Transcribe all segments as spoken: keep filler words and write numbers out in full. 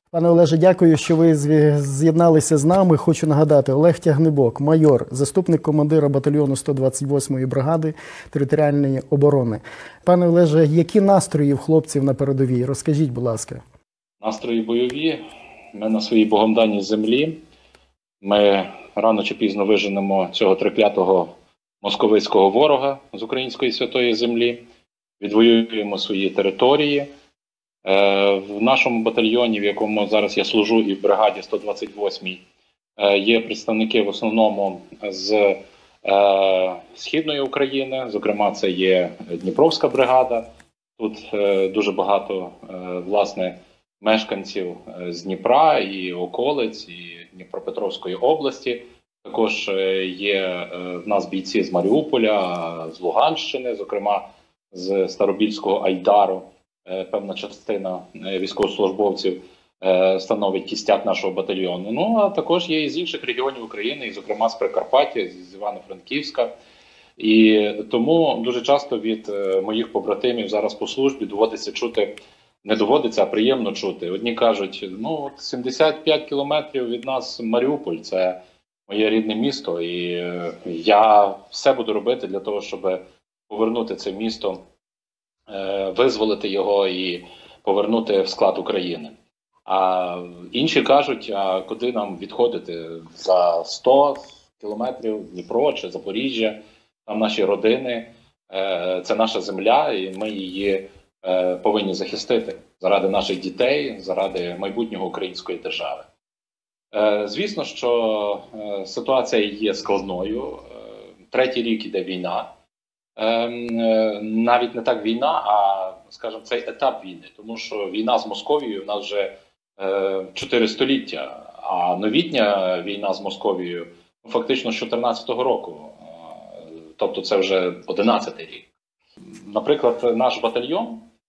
Пане Олеже, дякую, що ви з'єдналися з нами. Хочу нагадати, Олег Тягнибок, майор, заступник командира батальйону сто двадцять восьмої бригади територіальної оборони. Пане Олеже, які настрої в хлопців на передовій? Розкажіть, будь ласка. Настрої бойові. Ми на своїй богомданій землі. Ми рано чи пізно виженемо цього триклятого московицького ворога з української святої землі. Відвоюємо свої території. В нашому батальйоні, в якому зараз я служу, і в бригаді сто двадцять восьмій, є представники в основному з Східної України. Зокрема, це є Дніпровська бригада. Тут дуже багато, власне, мешканців з Дніпра і околиць, і Дніпропетровської області. Також є в нас бійці з Маріуполя, з Луганщини, зокрема з Старобільського Айдару. Певна частина військовослужбовців становить кістяк нашого батальйону. Ну, а також є і з інших регіонів України, і, зокрема, з Прикарпаття, з Івано-Франківська. І тому дуже часто від моїх побратимів зараз по службі доводиться чути, не доводиться, а приємно чути. Одні кажуть, ну, от сімдесят п'ять кілометрів від нас Маріуполь, це моє рідне місто, і я все буду робити для того, щоб повернути це місто, визволити його і повернути в склад України. А інші кажуть, а куди нам відходити? За сто кілометрів Дніпро чи Запоріжжя, там наші родини, це наша земля, і ми її повинні захистити заради наших дітей, заради майбутнього української держави. Звісно, що ситуація є складною. Третій рік іде війна. Навіть не так війна, а, скажімо, цей етап війни. Тому що війна з Московією в нас вже чотири століття, а новітня війна з Московією фактично з чотирнадцятого року. Тобто це вже одинадцятий рік. Наприклад, наш батальйон,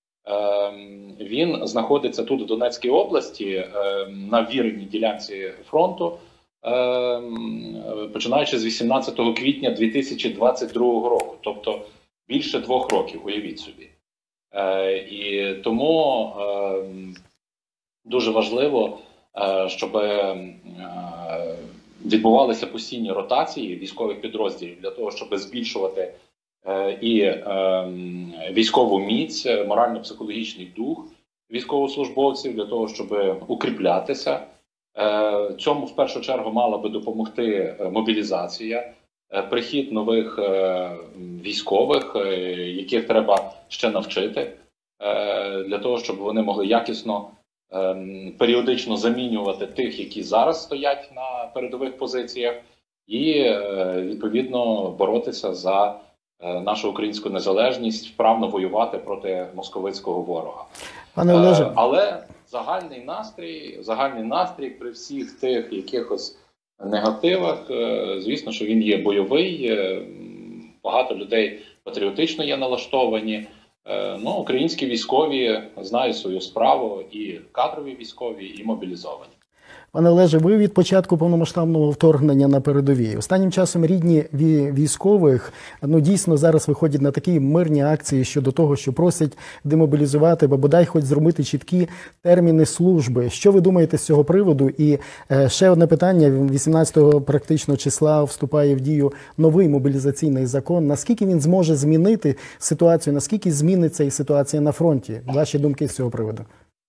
він знаходиться тут, в Донецькій області, на вірній ділянці фронту, починаючи з вісімнадцятого квітня дві тисячі двадцять другого року, тобто більше двох років, уявіть собі. І тому дуже важливо, щоб відбувалися постійні ротації військових підрозділів для того, щоб збільшувати і військову міць, морально-психологічний дух військовослужбовців, для того, щоб укріплятися. Цьому в першу чергу мала би допомогти мобілізація, прихід нових військових, яких треба ще навчити, для того, щоб вони могли якісно, періодично замінювати тих, які зараз стоять на передових позиціях, і відповідно боротися за нашу українську незалежність, вправно воювати проти московицького ворога. Пане Олеже. Але загальний настрій, загальний настрій при всіх тих якихось негативах, звісно, що він є бойовий, багато людей патріотично є налаштовані. Ну, українські військові знають свою справу, і кадрові військові, і мобілізовані. Пане Олеже, ви від початку повномасштабного вторгнення на передовій. Останнім часом рідні військових, ну, дійсно зараз виходять на такі мирні акції щодо того, що просять демобілізувати, або бодай хоч зробити чіткі терміни служби. Що ви думаєте з цього приводу? І ще одне питання. вісімнадцятого практично числа вступає в дію новий мобілізаційний закон. Наскільки він зможе змінити ситуацію? Наскільки зміниться і ситуація на фронті? Ваші думки з цього приводу?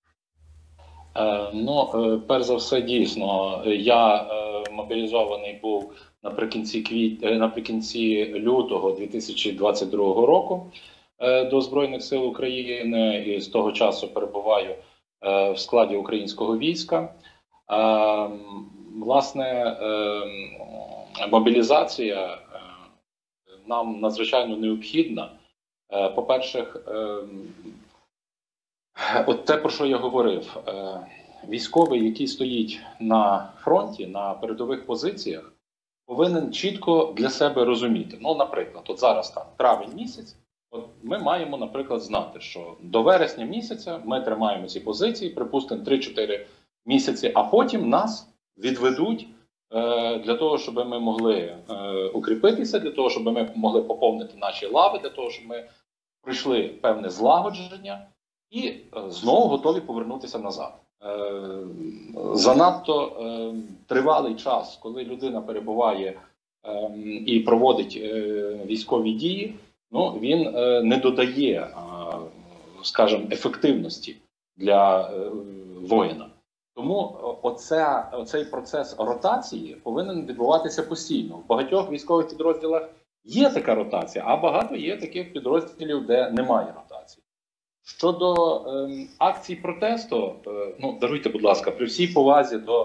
Ну, перш за все, дійсно, я мобілізований був наприкінці, квіт... наприкінці лютого дві тисячі двадцять другого року до Збройних сил України, і з того часу перебуваю в складі українського війська. Власне, мобілізація нам надзвичайно необхідна. По-перше, от те, про що я говорив, військовий, який стоїть на фронті, на передових позиціях, повинен чітко для себе розуміти. Ну, наприклад, от зараз там травень місяць, от ми маємо, наприклад, знати, що до вересня місяця ми тримаємо ці позиції, припустимо, три-чотири місяці, а потім нас відведуть е, для того, щоб ми могли е, укріпитися, для того, щоб ми могли поповнити наші лави, для того, щоб ми пройшли певне злагодження, і знову готові повернутися назад. занадто тривалий час, коли людина перебуває і проводить військові дії, ну, він не додає, скажімо, ефективності для воїна. Тому оце, оцей процес ротації повинен відбуватися постійно. В багатьох військових підрозділах є така ротація, а багато є таких підрозділів, де немає ротації. Щодо е, акцій протесту, е, ну, даруйте, будь ласка, при всій повазі до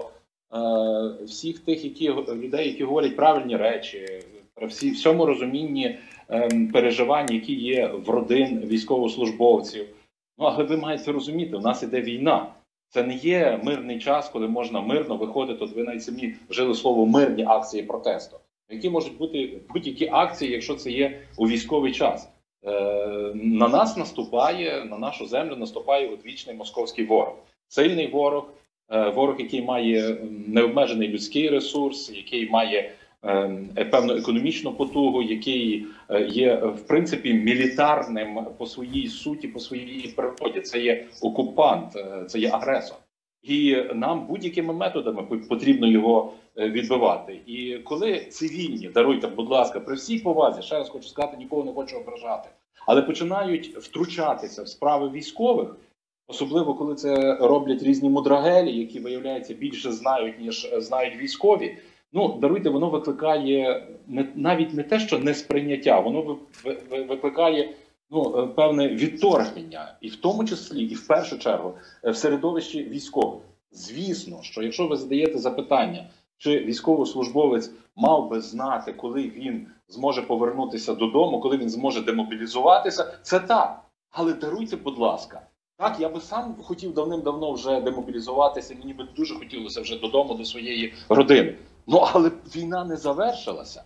е, всіх тих які, людей, які говорять правильні речі, при всі, всьому розумінні е, переживань, які є в родин військовослужбовців. Ну, але ви маєте розуміти, у нас іде війна. Це не є мирний час, коли можна мирно виходити. От ви навіть самі вжили слово «мирні акції протесту». Які можуть бути будь-які акції, якщо це є у військовий час? Е, на нас наступає, на нашу землю наступає одвічний московський ворог. Сильний ворог, е, ворог, який має необмежений людський ресурс, який має е, певну економічну потугу, який е, є, в принципі, мілітарним по своїй суті, по своїй природі. Це є окупант, е, це є агресор. І нам будь-якими методами потрібно його відбивати. І коли цивільні, даруйте, будь ласка, при всій повазі, ще раз хочу сказати, нікого не хочу ображати, але починають втручатися в справи військових, особливо коли це роблять різні мудрагелі, які, виявляється, більше знають, ніж знають військові, ну, даруйте, воно викликає не, навіть не те, що несприйняття, воно викликає ну, певне відторгнення, і в тому числі, і в першу чергу, в середовищі військових. Звісно, що якщо ви задаєте запитання, чи військовослужбовець мав би знати, коли він зможе повернутися додому, коли він зможе демобілізуватися, це так. Але даруйте, будь ласка, так, я би сам хотів давним-давно вже демобілізуватися, мені би дуже хотілося вже додому, до своєї родини. Ну, але війна не завершилася.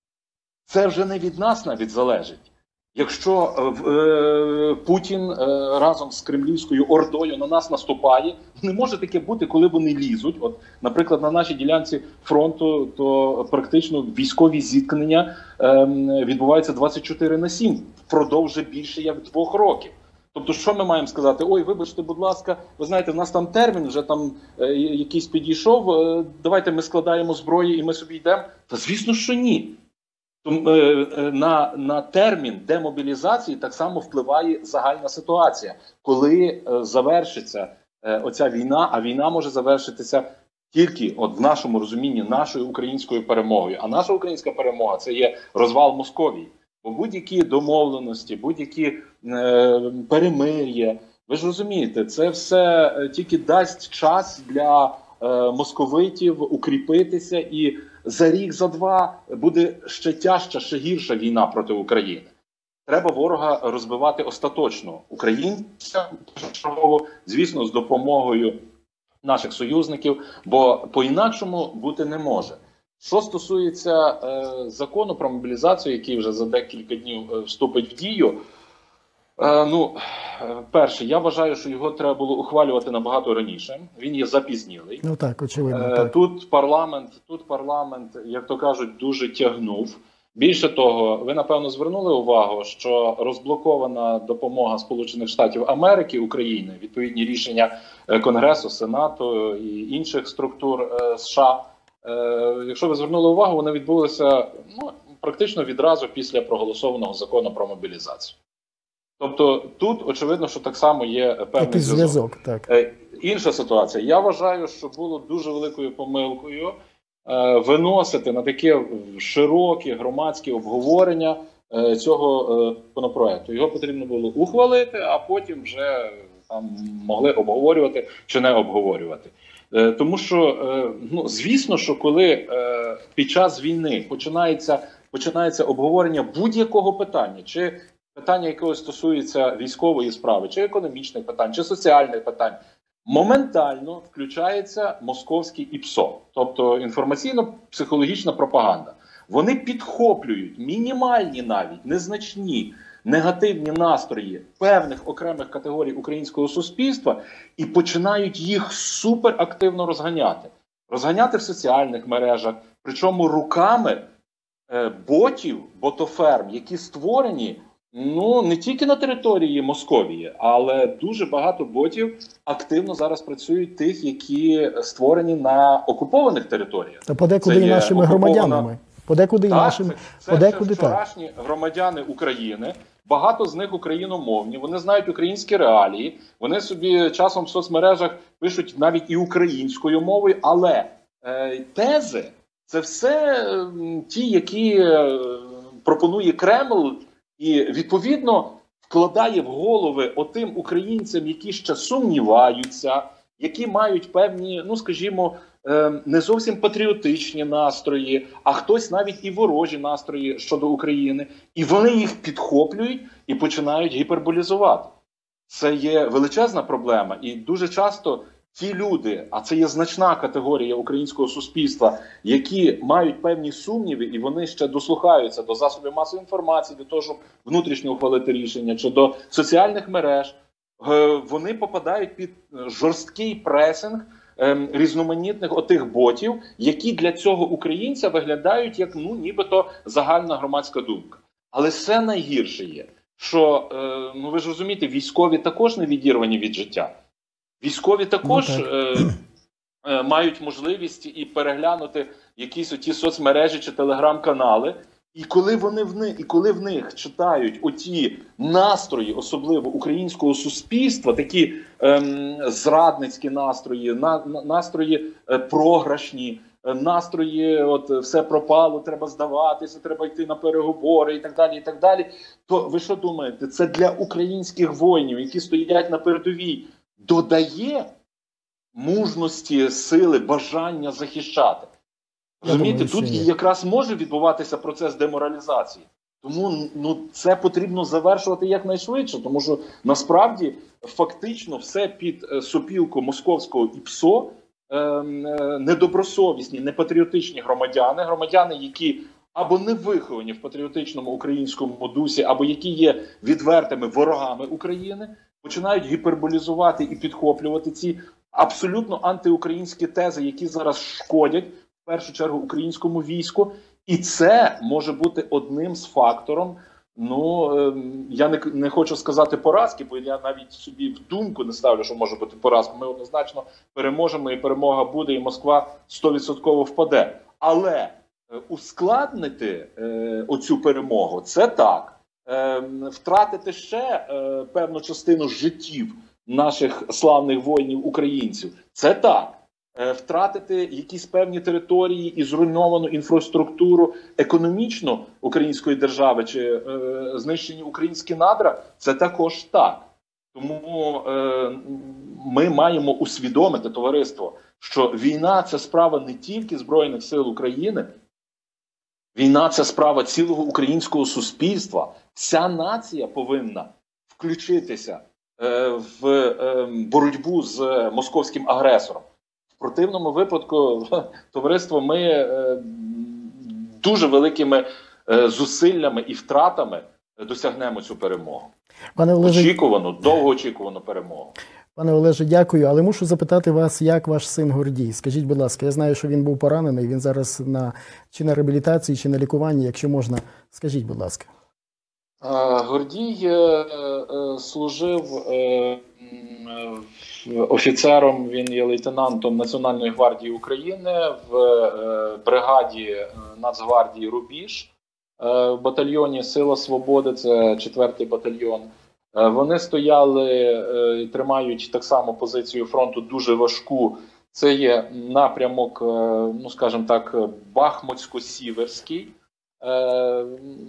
Це вже не від нас навіть залежить. Якщо е, Путін е, разом з кремлівською ордою на нас наступає, не може таке бути, коли вони лізуть. От, наприклад, на нашій ділянці фронту, то практично військові зіткнення е, відбуваються двадцять чотири на сім, впродовж більше як двох років. Тобто, що ми маємо сказати? Ой, вибачте, будь ласка, ви знаєте, в нас там термін вже там е, якийсь підійшов, е, давайте ми складаємо зброї і ми собі йдемо. Та звісно, що ні. На, на термін демобілізації так само впливає загальна ситуація. Коли е, завершиться е, оця війна, а війна може завершитися тільки от в нашому розумінні нашою українською перемогою. А наша українська перемога – це є розвал Московії. Бо будь-які домовленості, будь-які е, перемир'я, ви ж розумієте, це все тільки дасть час для е, московитів укріпитися, і за рік, за два буде ще тяжча, ще гірша війна проти України. Треба ворога розбивати остаточно. Українцям, звісно, з допомогою наших союзників, бо по-інакшому бути не може. Що стосується е, закону про мобілізацію, який вже за декілька днів е, вступить в дію, е, ну, е, перше, я вважаю, що його треба було ухвалювати набагато раніше. Він є запізнілий. Ну так, очевидно. Е, так. Тут парламент, тут парламент, як то кажуть, дуже тягнув. Більше того, ви, напевно, звернули увагу, що розблокована допомога Сполучених Штатів Америки Україні, відповідні рішення Конгресу, Сенату і інших структур США, якщо ви звернули увагу, вони відбулися ну, практично відразу після проголосованого закону про мобілізацію. Тобто тут, очевидно, що так само є певний зв'язок. Так. Інша ситуація. Я вважаю, що було дуже великою помилкою е, виносити на таке широке громадське обговорення е, цього е, законопроекту. Його потрібно було ухвалити, а потім вже там могли обговорювати чи не обговорювати. Е, тому що, е, ну, звісно, що коли е, під час війни починається, починається обговорення будь-якого питання, чи питання, якого стосується військової справи, чи економічних питань, чи соціальних питань, моментально включається московський ІПСО, тобто інформаційно-психологічна пропаганда. Вони підхоплюють мінімальні навіть, незначні, негативні настрої певних окремих категорій українського суспільства і починають їх суперактивно розганяти. Розганяти в соціальних мережах, причому руками е, ботів, ботоферм, які створені Ну, не тільки на території Московії, але дуже багато ботів активно зараз працюють тих, які створені на окупованих територіях. Та подекуди і нашими окупована... громадянами. Подекуди і так, нашими. Це, це подекуди вчорашні так. громадяни України. Багато з них україномовні, вони знають українські реалії, вони собі часом в соцмережах пишуть навіть і українською мовою, але е, тези – це все е, ті, які е, пропонує Кремль, і відповідно вкладає в голови отим українцям, які ще сумніваються, які мають певні, ну скажімо, не зовсім патріотичні настрої, а хтось навіть і ворожі настрої щодо України. І вони їх підхоплюють і починають гіперболізувати. Це є величезна проблема. І дуже часто ті люди, а це є значна категорія українського суспільства, які мають певні сумніви, і вони ще дослухаються до засобів масової інформації, до того, щоб внутрішньо ухвалити рішення, чи до соціальних мереж, вони попадають під жорсткий пресинг різноманітних отих ботів, які для цього українця виглядають як, ну, нібито загальна громадська думка. Але все найгірше є, що, ну ви ж розумієте, військові також не відірвані від життя. Військові також ну, так. е, е, мають можливість і переглянути якісь оті соцмережі чи телеграм-канали. І коли вони в них, і коли в них читають оті настрої, особливо українського суспільства, такі ем, зрадницькі настрої, на, на, настрої е, програшні, е, настрої, от все пропало, треба здаватися, треба йти на переговори і так далі, і так далі, то ви що думаєте, це для українських воїнів, які стоять на передовій, додає мужності, сили, бажання захищати? Розумієте, тут якраз може відбуватися процес деморалізації. Тому ну, це потрібно завершувати якнайшвидше, тому що насправді фактично все під сопілку московського ІПСО е, е, недобросовісні, непатріотичні громадяни, громадяни, які або не виховані в патріотичному українському дусі, або які є відвертими ворогами України, починають гіперболізувати і підхоплювати ці абсолютно антиукраїнські тези, які зараз шкодять в першу чергу українському війську, і це може бути одним з фактором, ну, я не, не хочу сказати поразки, бо я навіть собі в думку не ставлю, що може бути поразка. Ми однозначно переможемо, і перемога буде, і Москва сто відсотків впаде. Але ускладнити е, оцю перемогу – це так. Е, втратити ще е, певну частину життів наших славних воїнів-українців – це так. Втратити якісь певні території і зруйновану інфраструктуру економічно української держави чи е, знищені українські надра – це також так. Тому е, ми маємо усвідомити, товариство, що війна – це справа не тільки Збройних сил України, війна – це справа цілого українського суспільства. Вся нація повинна включитися е, в е, боротьбу з московським агресором. В противному випадку, товариство, ми е, дуже великими е, зусиллями і втратами досягнемо цю перемогу. Пане Олеже, очікувану, довгоочікувану перемогу. Пане Олеже, дякую, але мушу запитати вас, як ваш син Гордій? Скажіть, будь ласка, я знаю, що він був поранений, він зараз на, чи на реабілітації, чи на лікуванні, якщо можна, скажіть, будь ласка. Гордій е, е, служив е, офіцером, він є лейтенантом Національної гвардії України в е, бригаді Нацгвардії «Рубіж», е, в батальйоні «Сила свободи», це четвертий батальйон. Е, вони стояли і е, тримають так само позицію фронту дуже важку. Це є напрямок, е, ну скажімо так, Бахмутсько-Сіверський. Е,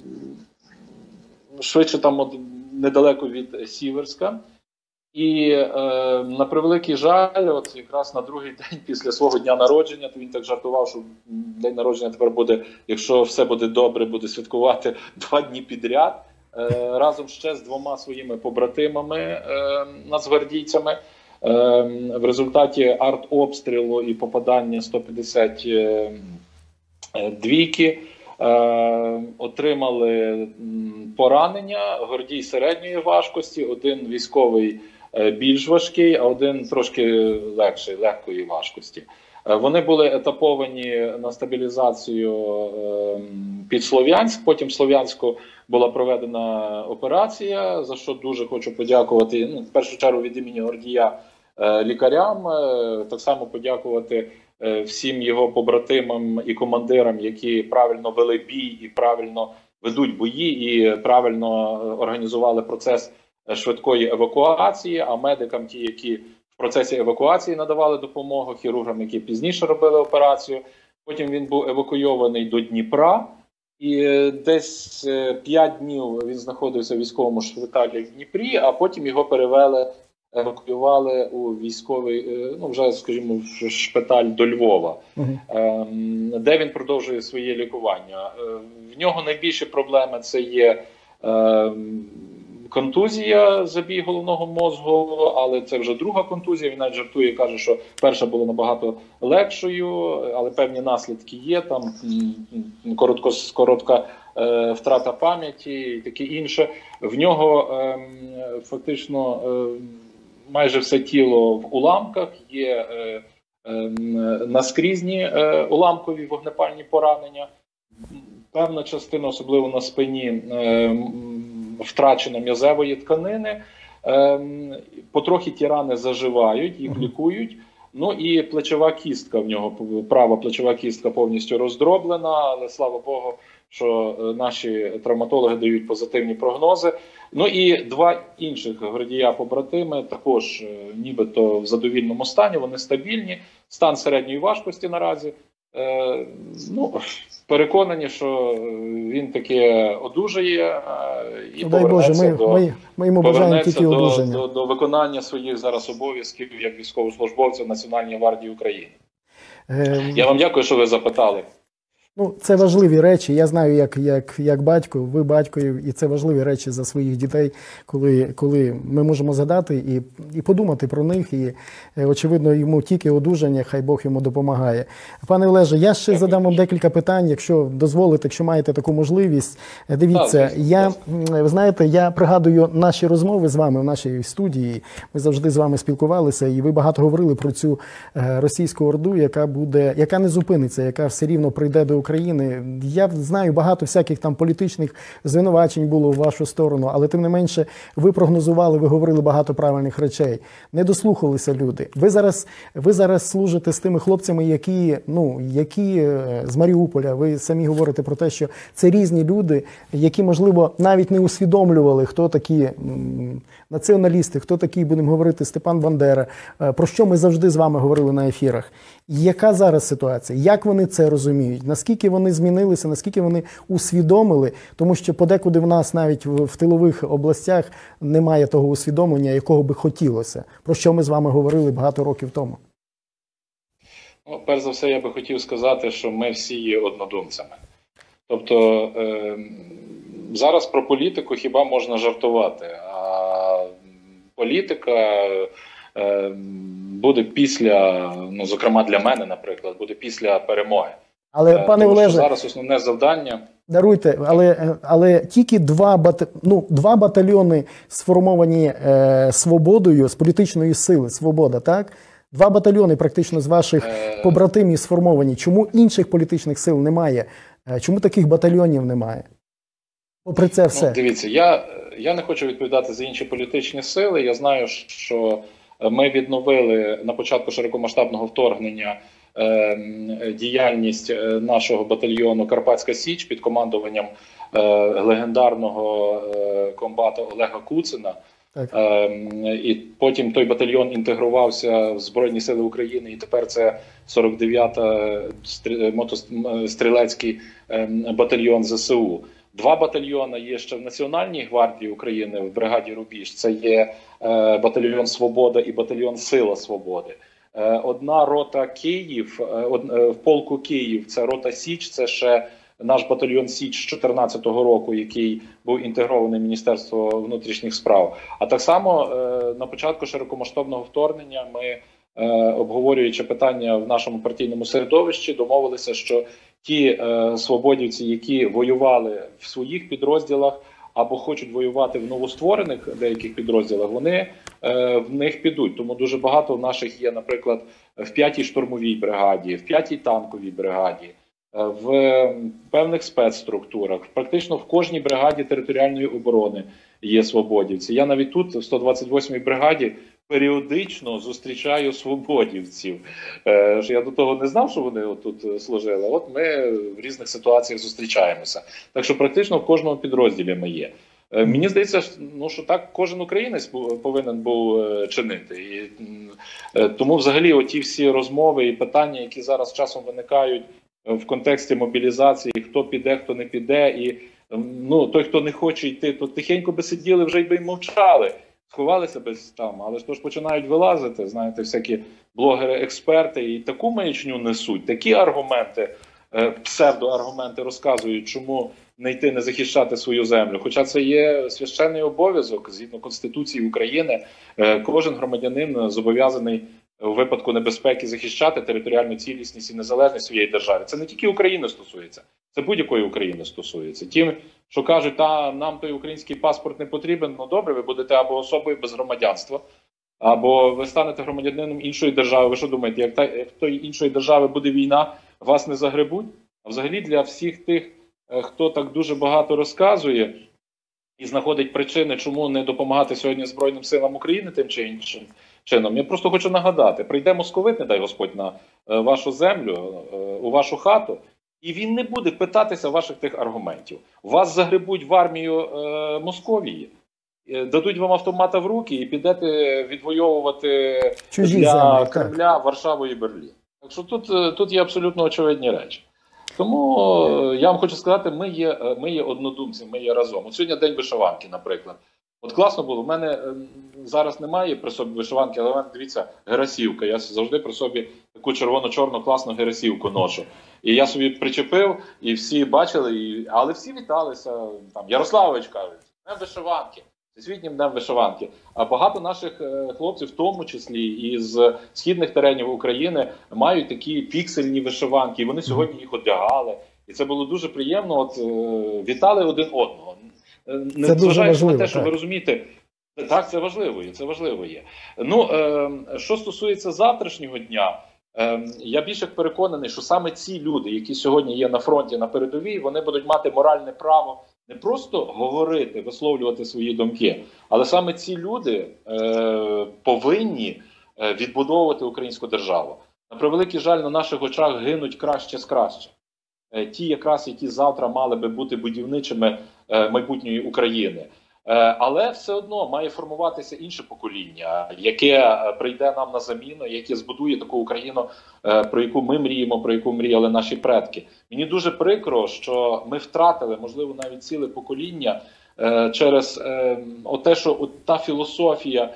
швидше там от, недалеко від Сіверська. І е, на превеликий жаль, от якраз на другий день після свого дня народження, то він так жартував, що день народження тепер буде, якщо все буде добре, буде святкувати два дні підряд, е, разом ще з двома своїми побратимами, е, нацгвардійцями. Е, в результаті артобстрілу і попадання сто п'ятдесят двійки Е, отримали поранення. Гордій середньої важкості, один військовий е, більш важкий, а один трошки легший, легкої важкості. Вони були етаповані на стабілізацію під Слов'янськ, потім в Слов'янську була проведена операція, за що дуже хочу подякувати, ну, в першу чергу від імені Гордія, лікарям, так само подякувати всім його побратимам і командирам, які правильно вели бій і правильно ведуть бої, і правильно організували процес швидкої евакуації, а медикам, ті, які в процесі евакуації надавали допомогу, хірургам, які пізніше робили операцію. Потім він був евакуйований до Дніпра, і десь п'ять днів він знаходився в військовому шпиталі в Дніпрі, а потім його перевели, евакуювали у військовий, ну вже, скажімо, в шпиталь до Львова, uh-huh. де він продовжує своє лікування. В нього найбільші проблеми – це є контузія, забій головного мозку, але це вже друга контузія. Він навіть жартує, каже, що перша була набагато легшою, але певні наслідки є, там коротко, коротка е, втрата пам'яті і таке інше. В нього е, фактично е, майже все тіло в уламках, є е, е, наскрізні е, уламкові вогнепальні поранення. Певна частина, особливо на спині, е, втрачена м'язевої тканини, потрохи ті рани заживають, їх лікують. Ну і плечова кістка в нього, права плечова кістка повністю роздроблена, але слава Богу, що наші травматологи дають позитивні прогнози. Ну і два інших Гордія-побратими також нібито в задовільному стані, вони стабільні, стан середньої важкості наразі. Е, ну, переконані, що він таки одужає і Дай повернеться, Боже, ми, до, ми, ми йому повернеться тільки до, одужання. до, до виконання своїх зараз обов'язків як військовослужбовця Національної гвардії України. Е, Я вам дякую, що ви запитали. Ну, це важливі речі. Я знаю, як, як, як батько, ви батько, і це важливі речі за своїх дітей, коли, коли ми можемо згадати і, і подумати про них. І, очевидно, йому тільки одужання, хай Бог йому допомагає. Пане Олеже, я ще задам вам декілька питань, якщо дозволите, якщо маєте таку можливість. Дивіться, я, ви знаєте, я пригадую наші розмови з вами в нашій студії. Ми завжди з вами спілкувалися, і ви багато говорили про цю російську орду, яка буде, яка не зупиниться, яка все рівно прийде до України. Я знаю, багато всяких там політичних звинувачень було в вашу сторону, але тим не менше ви прогнозували, ви говорили багато правильних речей. Не дослухалися люди. Ви зараз, ви зараз служите з тими хлопцями, які, ну, які з Маріуполя. Ви самі говорите про те, що це різні люди, які, можливо, навіть не усвідомлювали, хто такі націоналісти, хто такий, будемо говорити, Степан Бандера, про що ми завжди з вами говорили на ефірах. Яка зараз ситуація? Як вони це розуміють? Наскільки вони змінилися, наскільки вони усвідомили? Тому що подекуди в нас навіть в, в тилових областях немає того усвідомлення, якого би хотілося. Про що ми з вами говорили багато років тому. Ну, перш за все, я би хотів сказати, що ми всі є однодумцями. Тобто, е, зараз про політику хіба можна жартувати, а політика е, буде після, ну, зокрема для мене, наприклад, буде після перемоги. Але, пане Тому Олеже, що зараз основне завдання... Даруйте, але, але тільки два, бат... ну, два батальйони сформовані е, свободою, з політичної сили, свобода, так? Два батальйони практично з ваших е... побратимів сформовані. Чому інших політичних сил немає? Чому таких батальйонів немає? Попри це все. Ну, дивіться, я, я не хочу відповідати за інші політичні сили. Я знаю, що ми відновили на початку широкомасштабного вторгнення е, діяльність нашого батальйону «Карпатська Січ» під командуванням е, легендарного е, комбата Олега Куцина. Е, і потім той батальйон інтегрувався в Збройні Сили України, і тепер це сорок дев'ятий мотострілецький е, батальйон ЗСУ. Два батальйони є ще в Національній гвардії України, в бригаді «Рубіж». Це є е, батальйон «Свобода» і батальйон «Сила Свободи». Е, одна рота Київ, е, од, е, в полку Київ, це рота Січ, це ще наш батальйон Січ з дві тисячі чотирнадцятого року, який був інтегрований в Міністерство внутрішніх справ. А так само е, на початку широкомасштабного вторгнення ми, е, обговорюючи питання в нашому партійному середовищі, домовилися, що ті е, свободівці, які воювали в своїх підрозділах або хочуть воювати в новостворених деяких підрозділах, вони е, в них підуть. Тому дуже багато в наших є, наприклад, в п'ятій штурмовій бригаді, в п'ятій танковій бригаді, в певних спецструктурах, практично в кожній бригаді територіальної оборони є свободівці. Я навіть тут, в сто двадцять восьмій бригаді, періодично зустрічаю свободівців. Е, я до того не знав, що вони тут служили. От ми в різних ситуаціях зустрічаємося. Так що практично в кожному підрозділі ми є. Е, мені здається, ну, що так кожен українець повинен був е, чинити. І, е, тому взагалі оті всі розмови і питання, які зараз часом виникають в контексті мобілізації, хто піде, хто не піде, і ну, той, хто не хоче йти, то тихенько би сиділи, вже й би й мовчали, сховалися би там, але ж то ж починають вилазити, знаєте, всякі блогери-експерти, і таку маячню несуть, такі аргументи, псевдоаргументи розказують, чому не йти, не захищати свою землю. Хоча це є священний обов'язок, згідно Конституції України, кожен громадянин зобов'язаний у випадку небезпеки захищати територіальну цілісність і незалежність своєї держави. Це не тільки України стосується, це будь-якої України стосується. Тим, що кажуть, та нам той український паспорт не потрібен, ну добре, ви будете або особою без громадянства, або ви станете громадянином іншої держави. Ви що думаєте, як, та, як тої іншої держави буде війна, вас не загребуть? А взагалі для всіх тих, хто так дуже багато розказує і знаходить причини, чому не допомагати сьогодні Збройним силам України тим чи іншим чином. Я просто хочу нагадати, прийде московит, не дай Господь, на вашу землю, у вашу хату, і він не буде питатися ваших тих аргументів. Вас загребуть в армію е, Московії, дадуть вам автомата в руки і підете відвоювати чужі для землі, Кремля, так. Варшаву і Берлін. Так що тут, тут є абсолютно очевидні речі. Тому я вам хочу сказати, ми є, ми є однодумці, ми є разом. От сьогодні День вишиванки, наприклад. От класно було, в мене зараз немає при собі вишиванки, але в мене, дивіться, герасівка. Я завжди при собі таку червоно-чорну класну герасівку ношу. І я собі причепив, і всі бачили, і... але всі віталися. Там Ярославович кажуть, днем вишиванки, всесвітнім днем вишиванки. А багато наших хлопців, в тому числі і з східних теренів України, мають такі піксельні вишиванки, і вони сьогодні їх одягали. І це було дуже приємно, от вітали один одного. Не зважаючи на те, що так. Ви розумієте, так, це важливо є, це важливо є. Ну, е, що стосується завтрашнього дня, е, я більш як переконаний, що саме ці люди, які сьогодні є на фронті, на передовій, вони будуть мати моральне право не просто говорити, висловлювати свої думки, але саме ці люди е, повинні відбудовувати українську державу. На превеликий жаль, на наших очах гинуть краще з кращих. Ті якраз, які завтра мали би бути будівничими майбутньої України. Але все одно має формуватися інше покоління, яке прийде нам на заміну, яке збудує таку Україну, про яку ми мріємо, про яку мріяли наші предки. Мені дуже прикро, що ми втратили, можливо, навіть ціле покоління через те, що та філософія,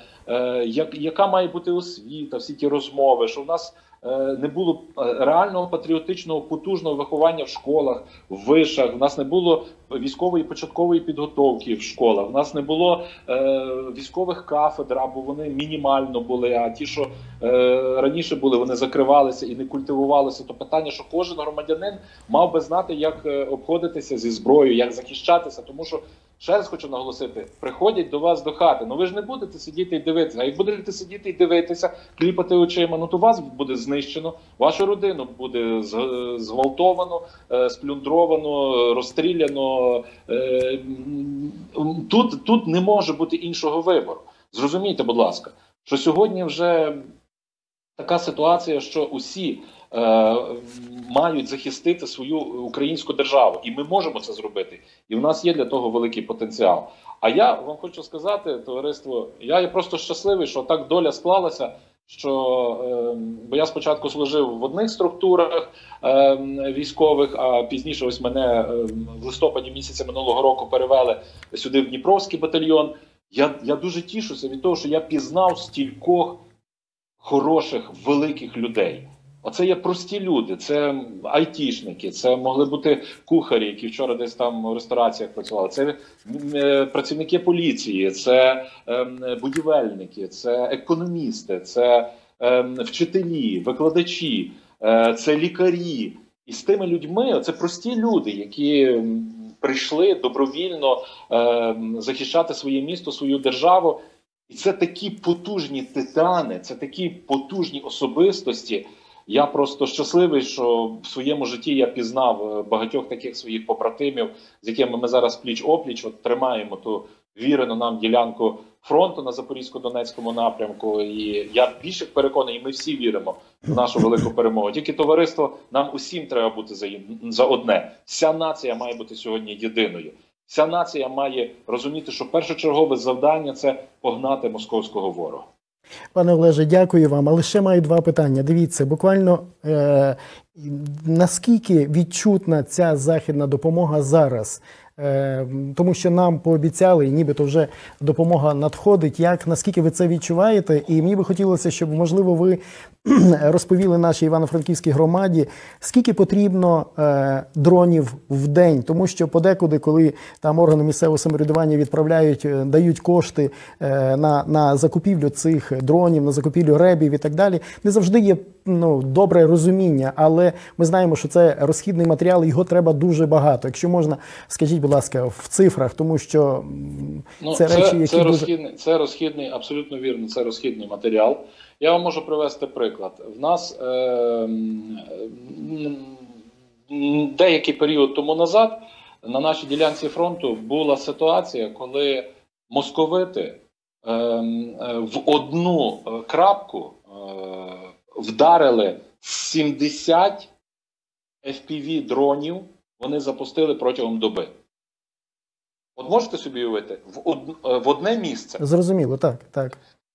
яка має бути освіта, всі ті розмови, що в нас не було реального патріотичного потужного виховання в школах, в вишах, в нас не було військової початкової підготовки в школах, в нас не було е, військових кафедр, або вони мінімально були, а ті, що е, раніше були, вони закривалися і не культивувалися. То питання, що кожен громадянин мав би знати, як обходитися зі зброєю, як захищатися, тому що, ще раз хочу наголосити, приходять до вас до хати, ну ви ж не будете сидіти і дивитися, а як будете сидіти і дивитися, кліпати очима, ну то вас буде знищено, вашу родину буде зґвалтовано, сплюндровано, розстріляно. Тут, тут не може бути іншого вибору. Зрозумійте, будь ласка, що сьогодні вже така ситуація, що усі е, мають захистити свою українську державу. І ми можемо це зробити. І в нас є для того великий потенціал. А я вам хочу сказати, товариство, я є просто щасливий, що так доля склалася, що, е, бо я спочатку служив в одних структурах е, військових, а пізніше ось мене е, в листопаді місяця минулого року перевели сюди в Дніпровський батальйон. Я, я дуже тішуся від того, що я пізнав стількох хороших, великих людей. Оце є прості люди, це айтішники, це могли бути кухарі, які вчора десь там в рестораціях працювали, це е, працівники поліції, це е, будівельники, це економісти, це е, вчителі, викладачі, е, це лікарі. І з тими людьми, це прості люди, які прийшли добровільно е, захищати своє місто, свою державу. І це такі потужні титани, це такі потужні особистості. Я просто щасливий, що в своєму житті я пізнав багатьох таких своїх побратимів, з якими ми зараз пліч-опліч от тримаємо ту вірену нам ділянку фронту на Запорізько-Донецькому напрямку. І я більше переконаний, ми всі віримо в нашу велику перемогу. Тільки товариство, нам усім треба бути за, за одне. Вся нація має бути сьогодні єдиною. Вся нація має розуміти, що першочергове завдання – це погнати московського ворога. Пане Олеже, дякую вам. Але ще маю два питання. Дивіться, буквально е, наскільки відчутна ця західна допомога зараз? Е, тому що нам пообіцяли, і нібито вже допомога надходить. Як, наскільки ви це відчуваєте? І мені би хотілося, щоб, можливо, ви розповіли нашій Івано-Франківській громаді, скільки потрібно е, дронів в день. Тому що подекуди, коли там органи місцевого самоврядування відправляють, дають кошти е, на, на закупівлю цих дронів, на закупівлю ребів і так далі, не завжди є ну, добре розуміння, але ми знаємо, що це розхідний матеріал, його треба дуже багато. Якщо можна, скажіть, будь ласка, в цифрах, тому що ну, це, це речі, які це дуже... розхідний, це розхідний, абсолютно вірно, це розхідний матеріал. Я вам можу привести приклад. В нас е, деякий період тому назад на нашій ділянці фронту була ситуація, коли московити е, в одну крапку е, вдарили сімдесят еф пі ві-дронів, вони запустили протягом доби. От можете собі уявити, в, од, в одне місце. Зрозуміло, так, так.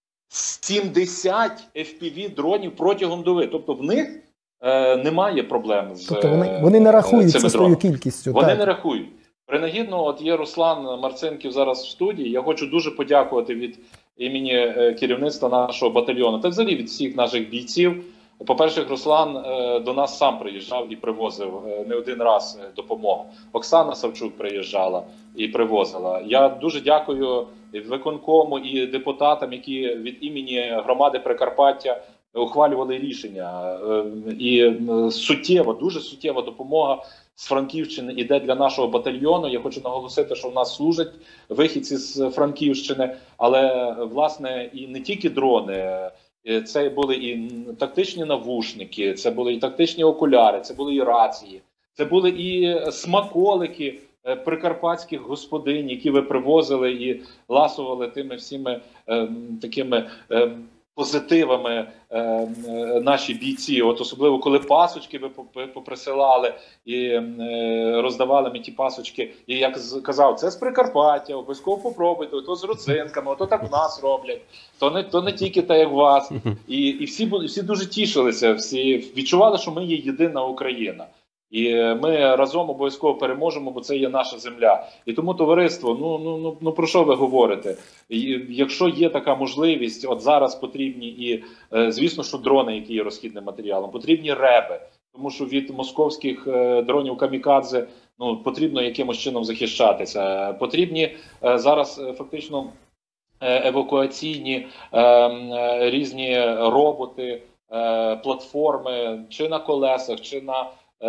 сімдесят еф пі ві-дронів протягом доби. Тобто в них е, немає проблем з тобто вони, вони не рахують цими це своєю кількістю. Вони так. не рахують. Принагідно, от є Руслан Марцинків зараз в студії. Я хочу дуже подякувати від імені е, керівництва нашого батальйону та взагалі від всіх наших бійців. По-перше, Руслан е, до нас сам приїжджав і привозив е, не один раз допомогу. Оксана Савчук приїжджала і привозила. Я дуже дякую виконкому і депутатам, які від імені громади Прикарпаття ухвалювали рішення. Е, і е, суттєва, дуже суттєва допомога з Франківщини іде для нашого батальйону. Я хочу наголосити, що в нас служать вихідці з Франківщини, але, власне, і не тільки дрони. Це були і тактичні навушники, це були і тактичні окуляри, це були і рації, це були і смаколики прикарпатських господинь, які ви привозили і ласували тими всіми е, такими е, позитивами е, е, наші бійці. От особливо, коли пасочки ви поприсилали і е, роздавали ми ті пасочки. І як казав, це з Прикарпаття, обов'язково попробуйте, то з родзинками, то так в нас роблять, то не, то не тільки так, як у вас. І, і всі, всі дуже тішилися, всі відчували, що ми є єдина Україна. І ми разом обов'язково переможемо, бо це є наша земля. І тому, товариство, ну, ну, ну, ну про що ви говорите? І, якщо є така можливість, от зараз потрібні і, е, звісно, що дрони, які є розхідним матеріалом, потрібні реби, тому що від московських е, дронів камікадзе ну, потрібно якимось чином захищатися. Потрібні е, зараз е, фактично е, евакуаційні е, е, різні роботи, е, платформи, чи на колесах, чи на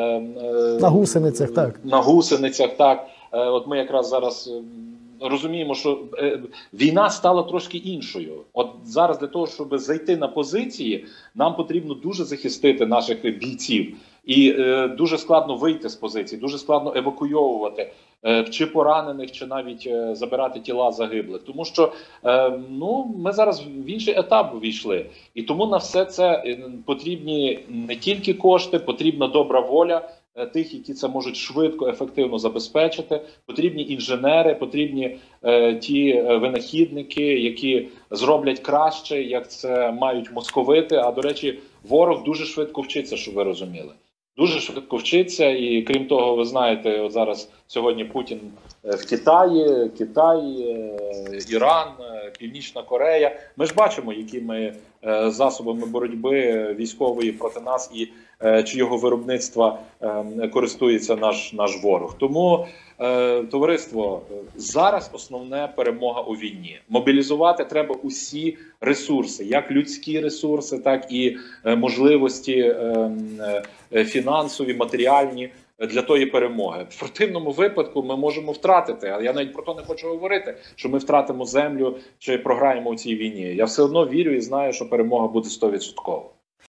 На гусеницях, так. На гусеницях, так. От ми якраз зараз розуміємо, що війна стала трошки іншою. От зараз для того, щоб зайти на позиції, нам потрібно дуже захистити наших бійців. І е, дуже складно вийти з позиції, дуже складно евакуйовувати е, чи поранених, чи навіть е, забирати тіла загиблих. Тому що е, ну, ми зараз в інший етап увійшли. І тому на все це потрібні не тільки кошти, потрібна добра воля е, тих, які це можуть швидко, ефективно забезпечити. Потрібні інженери, потрібні е, ті винахідники, які зроблять краще, як це мають московити. А, до речі, ворог дуже швидко вчиться, щоб ви розуміли. Дуже швидко вчиться, і крім того, ви знаєте, от зараз сьогодні Путін в Китаї, Китай, Іран, Північна Корея. Ми ж бачимо, якими засобами боротьби військової проти нас і чийого виробництва користується наш, наш ворог. Тому, товариство, зараз основне перемога у війні. Мобілізувати треба усі ресурси, як людські ресурси, так і можливості фінансові, матеріальні, для тої перемоги. В противному випадку ми можемо втратити, але я навіть про то не хочу говорити, що ми втратимо землю чи програємо у цій війні. Я все одно вірю і знаю, що перемога буде сто відсотків.